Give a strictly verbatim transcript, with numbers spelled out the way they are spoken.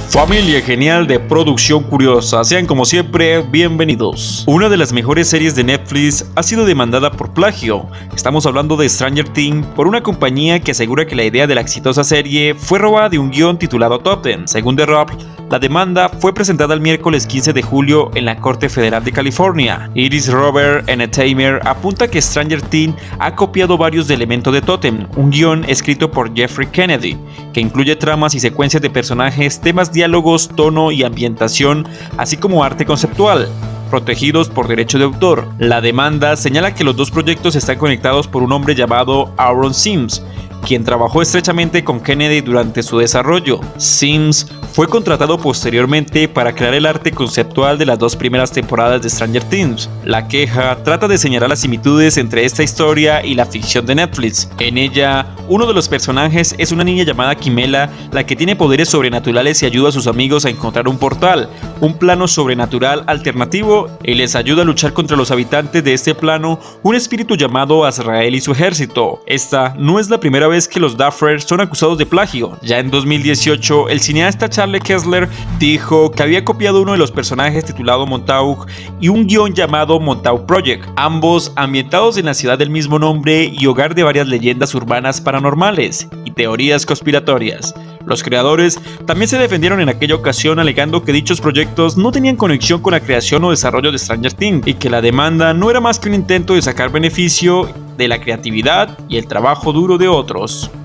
Familia genial de producción curiosa, sean como siempre bienvenidos. Una de las mejores series de Netflix ha sido demandada por plagio. Estamos hablando de Stranger Things por una compañía que asegura que la idea de la exitosa serie fue robada de un guión titulado Totem. Según The Rock, la demanda fue presentada el miércoles quince de julio en la Corte Federal de California. Iris Robert Entertainment apunta que Stranger Things ha copiado varios elementos de Totem, un guión escrito por Jeffrey Kennedy, que incluye tramas y secuencias de personajes, temas, diálogos, tono y ambientación, así como arte conceptual, protegidos por derecho de autor. La demanda señala que los dos proyectos están conectados por un hombre llamado Aaron Sims, quien trabajó estrechamente con Kennedy durante su desarrollo. Sims fue contratado posteriormente para crear el arte conceptual de las dos primeras temporadas de Stranger Things. La queja trata de señalar las similitudes entre esta historia y la ficción de Netflix. En ella, uno de los personajes es una niña llamada Kimela, la que tiene poderes sobrenaturales y ayuda a sus amigos a encontrar un portal, un plano sobrenatural alternativo, y les ayuda a luchar contra los habitantes de este plano, un espíritu llamado Azrael y su ejército. Esta no es la primera vez que los Duffer son acusados de plagio. Ya en dos mil dieciocho, el cineasta Charles Kessler dijo que había copiado uno de los personajes titulado Montauk y un guión llamado Montauk Project, ambos ambientados en la ciudad del mismo nombre y hogar de varias leyendas urbanas paranormales y teorías conspiratorias. Los creadores también se defendieron en aquella ocasión alegando que dichos proyectos no tenían conexión con la creación o desarrollo de Stranger Things y que la demanda no era más que un intento de sacar beneficio de la creatividad y el trabajo duro de otros.